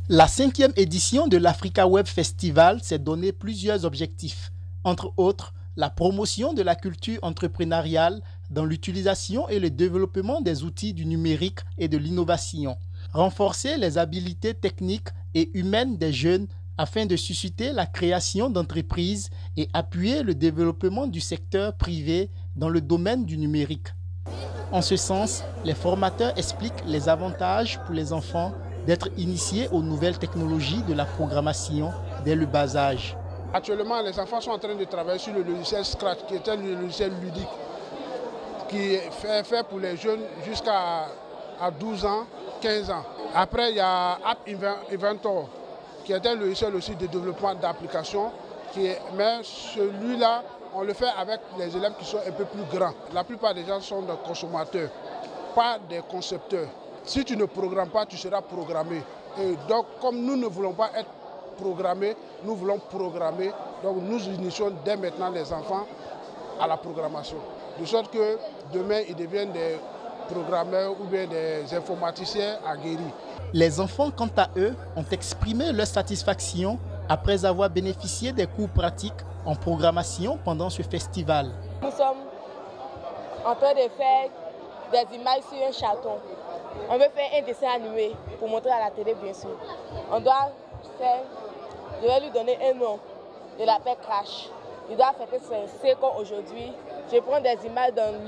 La 5e édition de l'Africa Web Festival s'est donné plusieurs objectifs, entre autres la promotion de la culture entrepreneuriale dans l'utilisation et le développement des outils du numérique et de l'innovation, renforcer les habiletés techniques et humaines des jeunes afin de susciter la création d'entreprises et appuyer le développement du secteur privé dans le domaine du numérique. En ce sens, les formateurs expliquent les avantages pour les enfants d'être initiés aux nouvelles technologies de la programmation dès le bas âge. Actuellement, les enfants sont en train de travailler sur le logiciel Scratch, qui est un logiciel ludique, qui est fait pour les jeunes jusqu'à 12 ans, 15 ans. Après, il y a App Inventor, qui est un logiciel aussi de développement d'applications, mais celui-là, on le fait avec les élèves qui sont un peu plus grands. La plupart des gens sont des consommateurs, pas des concepteurs. Si tu ne programmes pas, tu seras programmé. Et donc, comme nous ne voulons pas être programmés, nous voulons programmer. Donc, nous initions dès maintenant les enfants à la programmation. De sorte que demain, ils deviennent des programmeurs ou bien des informaticiens aguerris. Les enfants, quant à eux, ont exprimé leur satisfaction après avoir bénéficié des cours pratiques en programmation pendant ce festival. Nous sommes en train de faire des images sur un chaton. On veut faire un dessin animé pour montrer à la télé, bien sûr. On doit faire, je vais lui donner un nom, je l'appelle Crash. Il doit fêter ses 5 ans aujourd'hui. Je prends des images dans le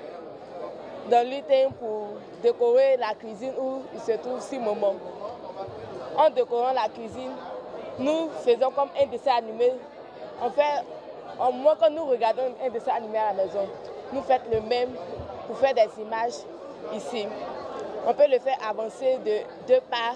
lutin pour décorer la cuisine où il se trouve si moment. En décorant la cuisine, nous faisons comme un dessin animé. Au moins quand nous regardons un dessin animé à la maison, nous faisons le même pour faire des images ici. On peut le faire avancer de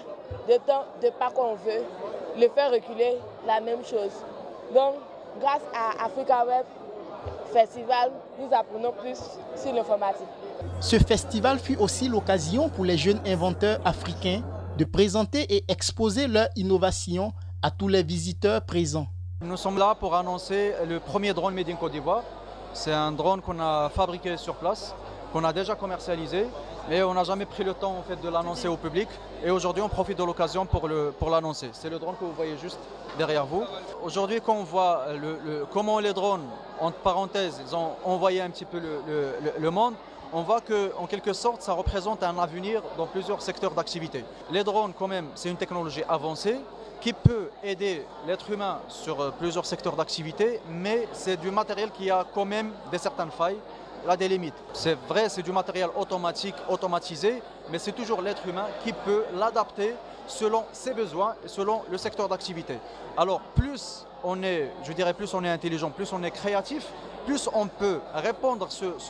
deux pas qu'on veut, le faire reculer, la même chose. Donc, grâce à Africa Web Festival, nous apprenons plus sur l'informatique. Ce festival fut aussi l'occasion pour les jeunes inventeurs africains de présenter et exposer leur innovation à tous les visiteurs présents. Nous sommes là pour annoncer le premier drone Made in Côte d'Ivoire. C'est un drone qu'on a fabriqué sur place, qu'on a déjà commercialisé, mais on n'a jamais pris le temps en fait, de l'annoncer au public. Et aujourd'hui, on profite de l'occasion pour l'annoncer. C'est le drone que vous voyez juste derrière vous. Aujourd'hui, quand on voit comment les drones, entre parenthèses, ils ont envoyé un petit peu le monde, on voit qu'en quelque sorte, ça représente un avenir dans plusieurs secteurs d'activité. Les drones, quand même, c'est une technologie avancée qui peut aider l'être humain sur plusieurs secteurs d'activité, mais c'est du matériel qui a quand même certaines failles. Là, des limites. C'est vrai, c'est du matériel automatique, automatisé, mais c'est toujours l'être humain qui peut l'adapter selon ses besoins et selon le secteur d'activité. Alors, plus on est, je dirais, plus on est intelligent, plus on est créatif, plus on peut répondre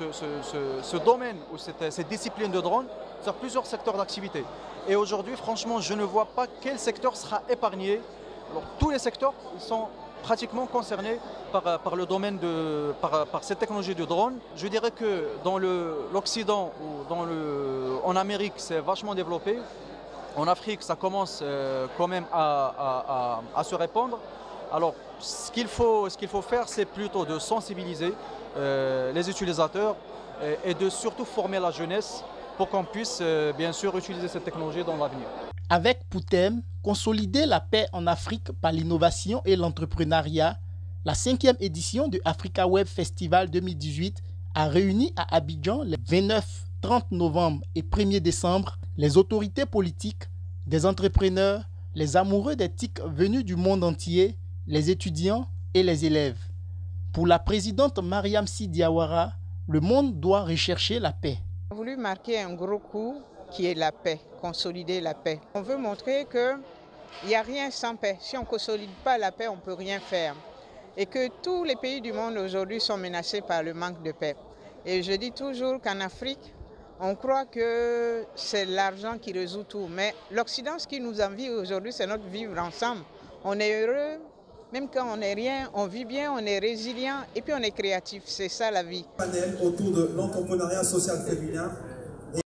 ce domaine ou cette discipline de drone sur plusieurs secteurs d'activité. Et aujourd'hui, franchement, je ne vois pas quel secteur sera épargné. Alors, tous les secteurs ils sont pratiquement concernés par le domaine par cette technologie de drone. Je dirais que dans l'Occident ou en Amérique, c'est vachement développé. En Afrique, ça commence quand même à se répandre. Alors, ce qu'il faut faire, c'est plutôt de sensibiliser les utilisateurs et de surtout former la jeunesse pour qu'on puisse bien sûr utiliser cette technologie dans l'avenir. Avec pour thème consolider la paix en Afrique par l'innovation et l'entrepreneuriat, la 5e édition du Africa Web Festival 2018 a réuni à Abidjan les 29, 30 novembre et 1er décembre les autorités politiques, des entrepreneurs, les amoureux des TIC venus du monde entier, les étudiants et les élèves. Pour la présidente Mariam Sy Diawara, le monde doit rechercher la paix. On a voulu marquer un gros coup qui est la paix, consolider la paix. On veut montrer qu'il n'y a rien sans paix. Si on ne consolide pas la paix, on ne peut rien faire. Et que tous les pays du monde aujourd'hui sont menacés par le manque de paix. Et je dis toujours qu'en Afrique, on croit que c'est l'argent qui résout tout. Mais l'Occident, ce qui nous envie aujourd'hui, c'est notre vivre ensemble. On est heureux, même quand on n'est rien, on vit bien, on est résilient et puis on est créatif. C'est ça la vie. Panel autour de l'entrepreneuriat social féminin.